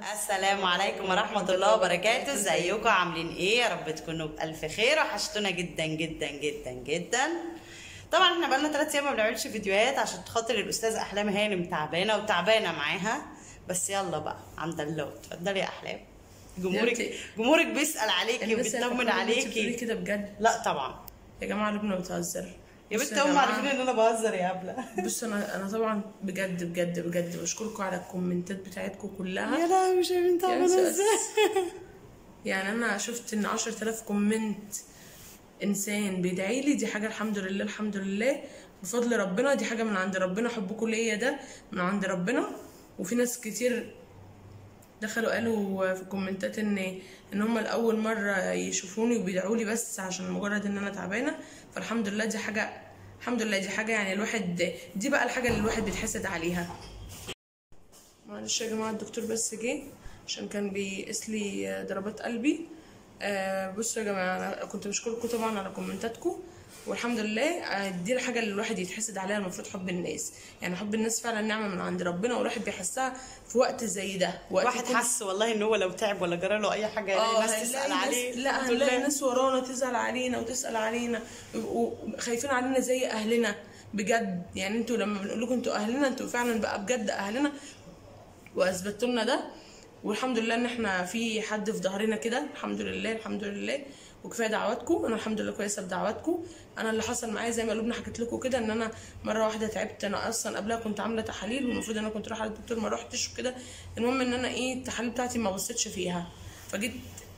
السلام عليكم ورحمة الله وبركاته. ازيكم عاملين ايه؟ يا رب تكونوا بألف خير. وحشتونا جدا جدا جدا جدا. طبعا احنا بقالنا 3 ايام ما بنعملش فيديوهات عشان خاطر الاستاذ احلام هانم تعبانة وتعبانة معاها، بس يلا بقى عند الله. اتفضلي يا احلام. جمهورك بيسأل عليكي وبيطمن عليكي كده بجد. لا طبعا يا جماعة لبنى بتهزر يا بنت، هم عارفين ان انا بهزر يا هبله. بصوا انا طبعا بجد بجد بجد بشكركم على الكومنتات بتاعتكم كلها. يا لا مش عارفين تعملوا ازاي. يعني انا شفت ان 10,000 كومنت انسان بيدعي لي، دي حاجه الحمد لله الحمد لله بفضل ربنا، دي حاجه من عند ربنا. حبكم ليا ده من عند ربنا. وفي ناس كتير دخلوا قالوا في الكومنتات ان هم لاول مره يشوفوني وبيدعوا لي بس عشان مجرد ان انا تعبانه. فالحمد لله دي حاجه، الحمد لله دي حاجه يعني الواحد، دي بقى الحاجه اللي الواحد بيتحسد عليها. معلش يا جماعه الدكتور بس جه عشان كان بيقيس لي ضربات قلبي. بصوا يا جماعه انا كنت بشكركم طبعا على كومنتاتكم، والحمد لله دي الحاجه اللي الواحد يتحسد عليها. المفروض حب الناس، يعني حب الناس فعلا نعمه من عند ربنا، والواحد بيحسها في وقت زي ده. وقت واحد حس والله ان هو لو تعب ولا جرى له اي حاجه الناس تسال عليه. لا هنلاقي ناس ورانا تزعل علينا وتسال علينا وخايفين علينا زي اهلنا بجد. يعني انتوا لما بنقول لكم انتوا اهلنا، انتوا فعلا بقى بجد اهلنا واثبتوا لنا ده. والحمد لله ان احنا في حد في ظهرنا كده، الحمد لله الحمد لله. وكفايه دعواتكم، انا الحمد لله كويسه بدعواتكم. انا اللي حصل معايا زي ما لبنى حكيت لكم كده، ان انا مره واحده تعبت. انا اصلا قبلها كنت عامله تحاليل، والمفروض ان انا كنت رايحه للدكتور ما روحتش وكده. المهم ان انا التحاليل بتاعتي ما بصيتش فيها، فجيت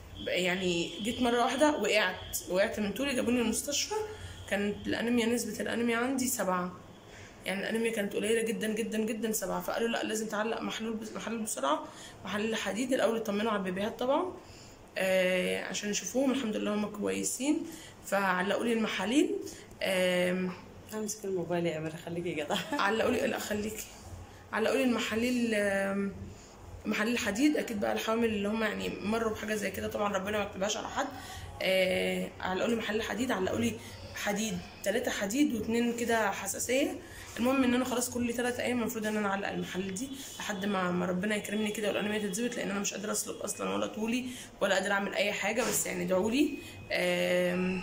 جيت مره واحده وقعت من طولي. جابوني المستشفى، كانت الانيميا، نسبه الانيميا عندي 7. يعني الانيميا كانت قليله جدا جدا جدا 7. فقالوا لا لازم تعلق محلول بسرعه، محلول حديد الاول يطمنوا على البيبيهات طبعا عشان يشوفوهم. الحمد لله هم كويسين، فعلقوا لي المحاليل. امسك الموبايل يا اميره خليكي جدع. علقوا لي، لا خليكي، علقوا لي المحاليل، محاليل حديد. اكيد بقى الحوامل اللي هم يعني مروا بحاجه زي كده طبعا ربنا ما يكتبهاش على حد. علقوا لي محاليل حديد، علقوا لي حديد 3 حديد و2 كده حساسيه. المهم ان انا خلاص كل 3 ايام المفروض ان انا اعلق المحلل دي لحد ما ربنا يكرمني كده والانيميا تتظبط، لان انا مش قادره اسلق اصلا ولا طولي ولا قادره اعمل اي حاجه. بس يعني ادعوا لي. ايه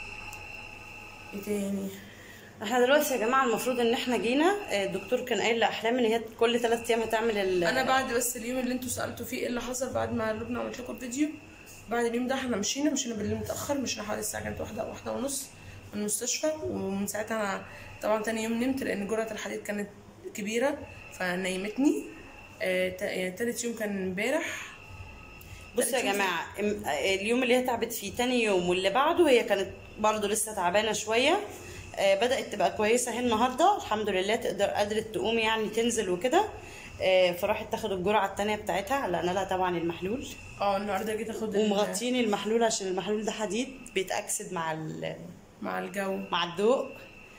تاني؟ احنا دلوقتي يا جماعه المفروض ان احنا جينا، الدكتور كان قايل لاحلام ان هي كل 3 ايام هتعمل انا بعد بس اليوم اللي انتوا سالتوا فيه ايه اللي حصل بعد ما لبنى عملت لكم الفيديو، بعد اليوم ده احنا مشينا بالليل متاخر، مشينا حوالي الساعه كانت 1:30 من المستشفى. ومن ساعتها انا طبعا تاني يوم نمت لان جرعه الحديد كانت كبيره فنيمتني. تالت يوم كان امبارح. بصوا يا جماعه، اليوم اللي هي تعبت فيه تاني يوم واللي بعده هي كانت برضو لسه تعبانه شويه. بدات تبقى كويسه اهي النهارده الحمد لله، قدرت تقوم يعني تنزل وكده. فراحت تاخد الجرعه الثانيه بتاعتها، علقنا لها طبعا المحلول. النهارده جيت اخد ومغطيين المحلول عشان المحلول ده حديد بيتاكسد مع الجو مع الضوء.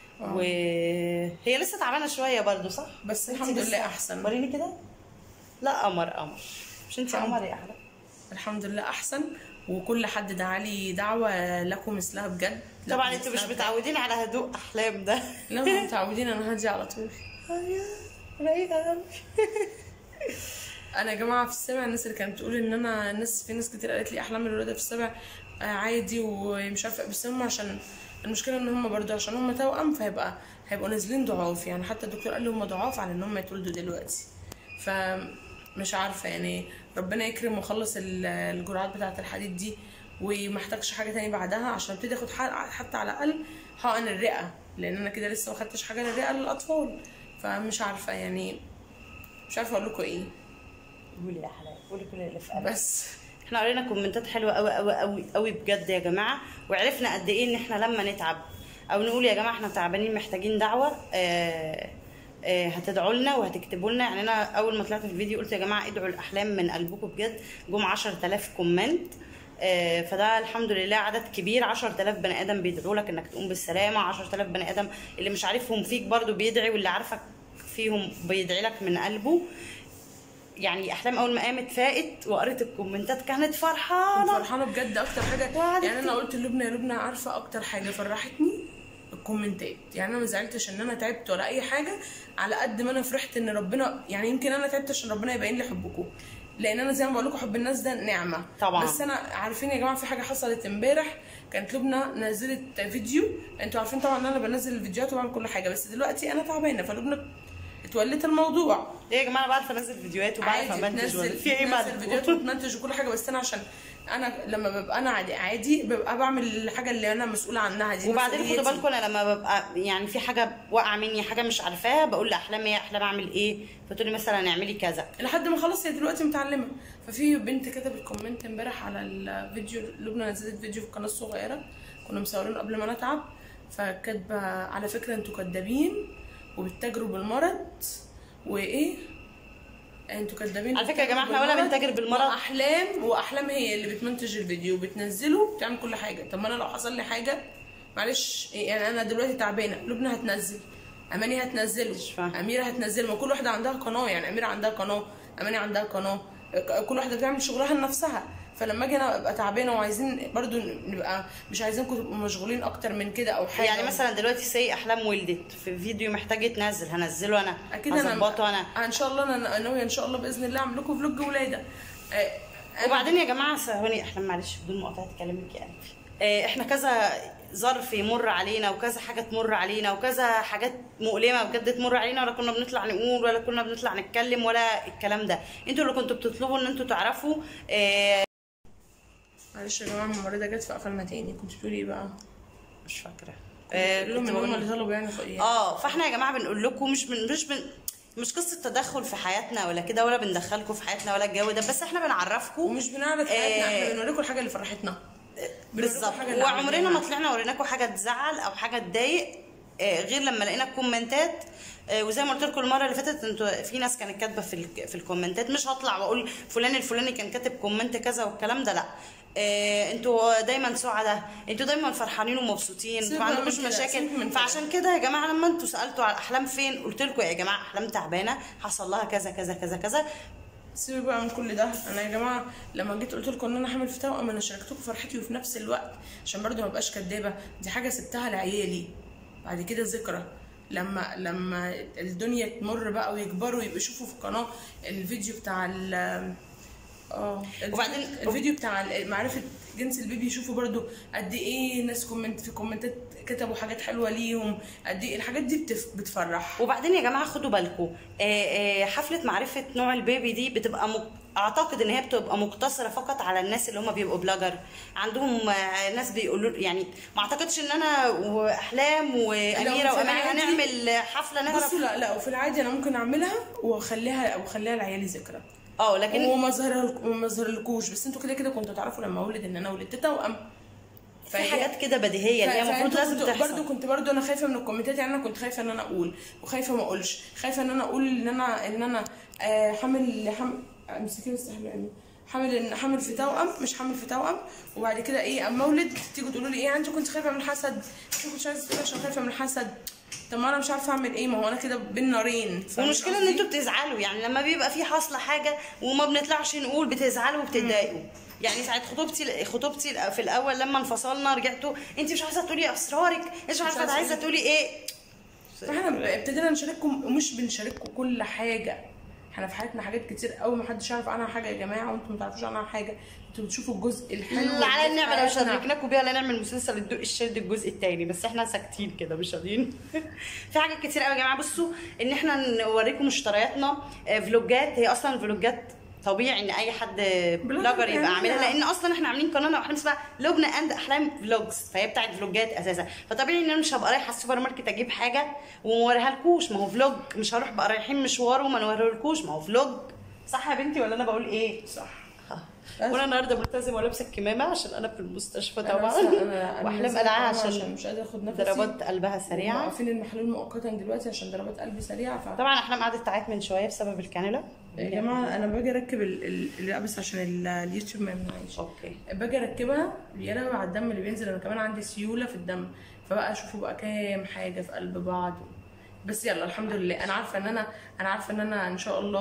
وهي لسه تعبانه شويه برضو صح، بس الحمد لله احسن. وريني كده. لا قمر مش انت قمر يا احلى. الحمد لله احسن. وكل حد دعا لي دعوه لكم مثلها بجد. طبعا انتوا مش متعودين على هدوء احلام ده. لا مش متعودين، انا هاديه على طول. رايقه. انا يا جماعه في السابع الناس اللي كانت بتقول ان انا في ناس كتير قالت لي احلام الولاده في السابع عادي ومش عارفه، بس هم عشان المشكله ان هم برضو عشان هم توأم هيبقوا نازلين ضعاف. يعني حتى الدكتور قال لي هم ضعاف على ان هم يتولدوا دلوقتي. فمش عارفه يعني ربنا يكرم واخلص الجرعات بتاعه الحديد دي وما احتاجش حاجه تاني بعدها، عشان ابتدي اخد حتى على الاقل حقن الرئه، لان انا كده لسه ما خدتش حاجه للرئه للاطفال. فمش عارفه يعني مش عارفه اقول لكم ايه. قولي يا حلال، قولي كل اللي في قلبك. بس احنا قرينا كومنتات حلوه قوي قوي قوي قوي بجد يا جماعه، وعرفنا قد ايه ان احنا لما نتعب او نقول يا جماعه احنا تعبانين محتاجين دعوه هتدعوا لنا وهتكتبوا لنا. يعني انا اول ما طلعت في الفيديو قلت يا جماعه ادعوا الاحلام من قلبكم بجد. جم 10,000 كومنت، فده الحمد لله عدد كبير. 10,000 بني ادم بيدعوا لك انك تقوم بالسلامه، 10,000 بني ادم اللي مش عارفهم فيك برضو بيدعي، واللي عارفك فيهم بيدعي لك من قلبه. يعني احلام اول ما قامت فاقت وقريت الكومنتات كانت فرحانه بجد. اكتر حاجه يعني انا قلت للبنى يا لبنى عارفه اكتر حاجه فرحتني كومنتات. يعني انا ما زعلتش ان انا تعبت ولا اي حاجه، على قد ما انا فرحت ان ربنا، يعني يمكن انا تعبت عشان ربنا يبين لي حبكم، لان انا زي ما بقول لكم حب الناس ده نعمه طبعا. بس انا عارفين يا جماعه في حاجه حصلت امبارح، كانت لبنى نزلت فيديو، انتوا عارفين طبعا ان انا بنزل الفيديوهات وبعمل كل حاجه، بس دلوقتي انا تعبانه فلبنى اتولت الموضوع. ليه يا جماعه؟ انا بعرف انزل فيديوهات وبعرف امنتج في ايه بنزل فيديوهات وبنتج وكل حاجه، بس انا عشان انا لما ببقى انا عادي ببقى بعمل الحاجه اللي انا مسؤوله عنها دي. وبعدين خدوا بالكم انا لما ببقى يعني في حاجه واقعه مني، حاجه مش عارفاها، بقول لاحلام يا احلام اعمل ايه، فتقولي مثلا اعملي كذا لحد ما خلاص هي دلوقتي متعلمه. ففي بنت كتبت كومنت امبارح على الفيديو، لبنى نزلت فيديو في القناه الصغيره كنا مصورينه قبل ما نتعب، فكاتبه على فكره انتوا كدابين وبتتاجروا بالمرض وايه، انتوا كدابين على فكره يا جماعه احنا ولا بنتاجر بالمرض. واحلام هي اللي بتمنتج الفيديو وبتنزله وبتعمل كل حاجه. طب ما انا لو حصل لي حاجه معلش، يعني انا دلوقتي تعبانه، لبنى هتنزل، اماني هتنزله، اميره هتنزله، ما كل واحده عندها قناه، يعني اميره عندها قناه، اماني عندها قناه، كل واحده بتعمل شغلها لنفسها. فلما اجي انا ابقى تعبانه وعايزين برضو نبقى مش عايزينكم تبقوا مشغولين اكتر من كده او حاجه، يعني مثلا دلوقتي احلام ولدت في فيديو محتاج تنزل، هنزله انا اكيد، هظبطه انا ان شاء الله. انا ناويه ان شاء الله باذن الله اعمل لكم فلوج ولاده. وبعدين يا جماعه ثواني احلام معلش بدون مقاطعه كلامك يا قلبي، احنا كذا ظرف يمر علينا وكذا حاجه تمر علينا وكذا حاجات مؤلمه بجد تمر علينا، ولا كنا بنطلع نقول ولا كنا بنطلع نتكلم ولا الكلام ده. انتوا اللي كنتوا بتطلبوا ان انتوا تعرفوا. معلش يا جماعه الممرضه جت فقفلنا تاني. كنت بتقولي ايه بقى؟ مش فاكره. كنت هم اللي طلبوا يعني فاحنا يا جماعه بنقول لكم مش قصه تدخل في حياتنا ولا كده، ولا بندخلكم في حياتنا ولا الجو ده، بس احنا بنعرفكم ومش بنعرف حياتنا، احنا بنوريكم الحاجه اللي فرحتنا بالظبط. وعمرنا ما طلعنا وريناكم حاجه تزعل او حاجه تضايق، غير لما لقينا الكومنتات. وزي ما قلت لكم المره اللي فاتت، انتوا في ناس كانت كاتبه في الكومنتات، مش هطلع واقول فلان الفلاني كان كاتب كومنت كذا والكلام ده، لا. انتوا دايما سعداء، انتوا دايما فرحانين ومبسوطين، ما عندكوش مشاكل. فعشان كده يا جماعه لما انتوا سالتوا على احلام فين، قلت لكم يا جماعه احلام تعبانه، حصل لها كذا كذا كذا كذا. سيبك بقى من كل ده. انا يا جماعه لما جيت قلت لكم ان انا حامل في توأم، انا شاركتكم فرحتي وفي نفس الوقت عشان برضو ما ابقاش كدابه، دي حاجه سبتها لعيالي بعد كده ذكرى، لما الدنيا تمر بقى ويكبروا يبقوا يشوفوا في القناه الفيديو بتاع وبعدين الفيديو بتاع معرفه جنس البيبي، يشوفوا برضو قد ايه ناس في كومنتات كتبوا حاجات حلوه ليهم، قد ايه الحاجات دي بتفرح. وبعدين يا جماعه خدوا بالكم، حفله معرفه نوع البيبي دي بتبقى اعتقد ان هي بتبقى مقتصره فقط على الناس اللي هم بيبقوا بلوجر، عندهم ناس بيقولوا، يعني ما اعتقدش ان انا واحلام واميره واماني هنعمل حفله نعرف. بصوا لا وفي العادي انا ممكن اعملها واخليها لعيالي ذكرى، لكن وما ظهرلكوش، بس انتوا كده كنتوا تعرفوا لما اولد ان انا ولدت توأم. في حاجات كده بديهيه اللي هي المفروض لازم تحصل. كنت برضو انا خايفه من الكومنتات، يعني انا كنت خايفه ان انا اقول وخايفه ما اقولش، خايفه ان انا اقول ان انا حامل امسكي بس حامل في توأم، مش حامل في توأم، وبعد كده ايه اما اولد تيجوا تقولوا لي ايه انت كنت خايفه من الحسد، انت كنت عايزه تقولي عشان خايفه من الحسد. طب ما انا مش عارفه اعمل ايه، ما هو انا كده بين نارين. والمشكله ان انتوا بتزعلوا، يعني لما بيبقى في حاصله حاجه وما بنطلعش نقول بتزعلوا وبتتضايقوا. يعني ساعه خطوبتي في الاول لما انفصلنا رجعتوا انت مش عايزه تقولي اسرارك، مش عارفه عايزه تقولي ايه. فاحنا ابتدينا نشارككم، ومش بنشارككم كل حاجه، احنا في حياتنا حاجات كتير قوي ما حدش يعرف عنها حاجه يا جماعه، وانتم ما تعرفوش عنها حاجه، انتوا بتشوفوا الجزء الحلو. على النعمه لو شاركناكم بيها لا نعمل مسلسل الدق الشرد الجزء الثاني، بس احنا ساكتين كده مش راضيين. في حاجات كتير قوي يا جماعه. بصوا ان احنا نوريكم مشترياتنا، فلوجات، هي اصلا الفلوجات طبيعي ان اي حد بلوجر يبقى عاملها، لان اصلا احنا عاملين قناه واحنا اسمها لبنى اند احلام فلوجز، فهي بتاعت فلوجات اساسا، فطبيعي ان انا مش هبقى رايحه السوبر ماركت اجيب حاجه وما اوريها لكوش، ما هو فلوج، مش هروح بقى رايحين مشوار وما نوريهولكوش، ما هو فلوج. صح يا بنتي ولا انا بقول ايه؟ صح. وانا النهارده ملتزمه ولابسه الكمامه عشان انا في المستشفى طبعا، واحلام قلعه عشان مش قادره اخد نفسي، ضربات قلبها سريعه، واقفين المحلول مؤقتا دلوقتي عشان ضربات قلبي سريعه. طبعا احلام قعدت تعيط من شويه بسبب الكانولا. يا جماعه انا باجي اركب اللي بس عشان اليوتيوب ما يمنعش. اوكي. باجي اركبها يا لهوي على الدم اللي بينزل، انا كمان عندي سيوله في الدم، فبقى اشوفوا بقى كام حاجه في قلب بعض. بس يلا الحمد لله، انا عارفه ان انا ان شاء الله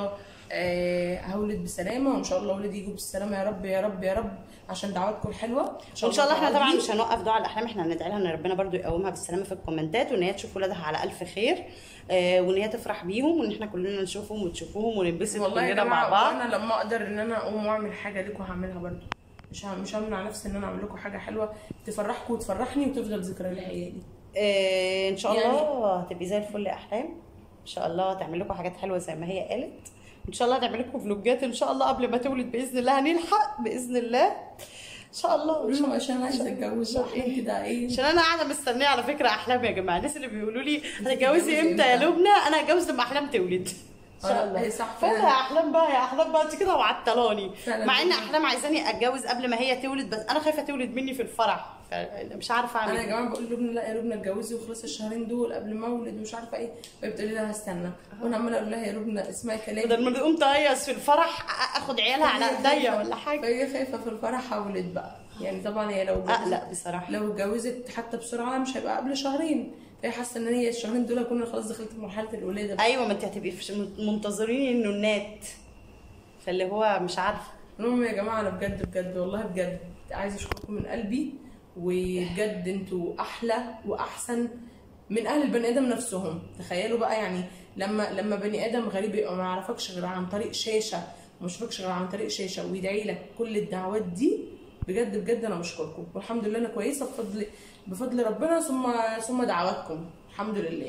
هولد بسلامه، وان شاء الله ولادي يجوا بالسلامه يا رب يا رب يا رب، عشان دعواتكم الحلوه. وان شاء الله احنا طبعا مش هنوقف دعاء الاحلام، احنا هندعي لها ان ربنا برضو يقومها بالسلامه في الكومنتات، وان هي تشوف ولادها على الف خير، وان هي تفرح بيهم، وان احنا كلنا نشوفهم وتشوفوهم وننبسط كلنا مع بعض. انا لما اقدر ان انا اقوم واعمل حاجه لكم هعملها برضو، مش همنع نفسي ان انا اعمل لكم حاجه حلوه تفرحكم وتفرحني وتفضل ذكرى لعيالي. ان شاء الله هتبقي زي الفل يا احلام، ان شاء الله تعمل لكم حاجات حلوه زي ما هي قالت، ان شاء الله هنعمل لكم فلوجات ان شاء الله قبل ما تولد باذن الله، هنلحق باذن الله ان شاء الله. عشان عايزه اتجوز احلام كده ايه، عشان انا قاعده مستنيه على فكره احلام يا جماعه. الناس اللي بيقولوا لي هتتجوزي امتى يا لبنى، انا هتجوز لما احلام تولد ان شاء الله. صح فانا يا احلام بقى، يا احلام بقى انت كده معطلاني، مع ان احلام عايزاني اتجوز قبل ما هي تولد، بس انا خايفه تولد مني في الفرح، مش عارفه اعمل انا يا جماعه بقول لبنى لا يا لبنى اتجوزي وخلص الشهرين دول قبل ما اولد ومش عارفه ايه، فهي بتقول لي لا هستنى، وانا عماله اقول لها يا لبنى اسمعي كلامي، بدل ما تقوم تهيص في الفرح اخد عيالها على ايديا ولا حاجه. فهي خايفه في الفرح اولد بقى، يعني طبعا هي لو لا بصراحه لو اتجوزت حتى بسرعه مش هيبقى قبل شهرين، فهي حاسه ان هي الشهرين دول هكون خلاص دخلت في مرحله الولاده. ايوه ما انت هتبقي منتظرين النونات، فاللي هو مش عارفه. المهم يا جماعه انا بجد بجد والله بجد عايزه اشكركم من قلبي، وبجد انتوا احلى واحسن من اهل البني ادم نفسهم. تخيلوا بقى يعني لما بني ادم غريب يبقى ما يعرفكش غير عن طريق شاشه، وما يشوفكش غير عن طريق شاشه، ويدعي لك كل الدعوات دي، بجد بجد انا بشكركم، والحمد لله انا كويسه بفضل ربنا ثم دعواتكم الحمد لله.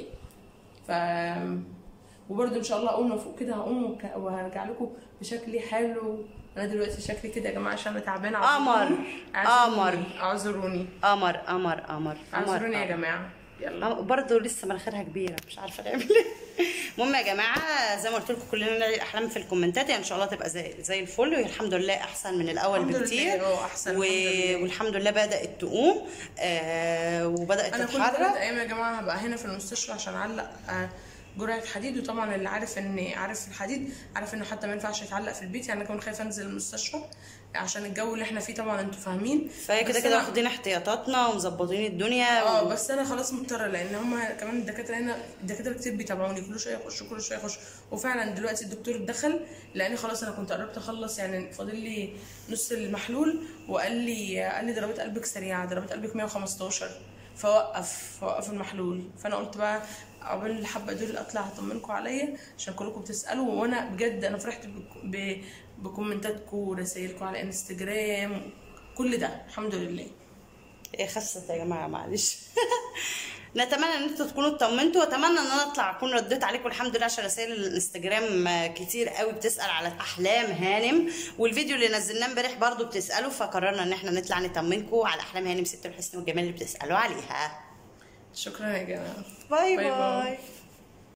وبرده ان شاء الله اول ما فوق كده هقوم وهرجع لكم بشكلي حلو. انا دلوقتي شكلي كده يا جماعه عشان انا تعبانه. اعذروني اعذروني يا جماعه. يلا برضه لسه مناخيرها كبيره مش عارفه نعمل ايه. المهم يا جماعه زي ما قلت لكم كلنا ندعي الاحلام في الكومنتات، يعني ان شاء الله تبقى زي الفل، والحمد لله احسن من الاول بكتير، والحمد لله بدات تقوم وبدات تتحرك. انا كل 3 ايام يا جماعه هبقى هنا في المستشفى عشان اعلق جرعه حديد، وطبعا اللي عارف الحديد عارف انه حتى ما ينفعش يتعلق في البيت، يعني انا كمان خايفه انزل المستشفى عشان الجو اللي احنا فيه طبعا انتوا فاهمين، فهي كده واخدين احتياطاتنا ومظبطين الدنيا. بس انا خلاص مضطره، لان هم كمان الدكاتره هنا الدكاتره كتير بيتابعوني، كل شويه يخشوا، وفعلا دلوقتي الدكتور اتدخل، لان خلاص انا كنت قربت اخلص، يعني فاضل لي نص المحلول، وقال لي ضربات قلبك سريعه، ضربات قلبك 115، فوقف المحلول. فانا قلت بقى قبل الحبه دول اطلع اطمنكم عليا عشان كلكم بتسالوا، وانا بجد انا فرحت بكومنتاتكم ورسايلكم على انستجرام، كل ده الحمد لله. ايه خست يا جماعه معلش. نتمنى ان انتوا تكونوا اطمنتوا، واتمنى ان انا اطلع اكون رديت عليكم الحمد لله، عشان رسائل الانستجرام كتير قوي بتسال على احلام هانم، والفيديو اللي نزلناه امبارح برضو بتسالوا، فقررنا ان احنا نطلع نطمنكم على احلام هانم ست الحسن والجمال اللي بتسالوا عليها. شكرا يا جماعه، باي باي.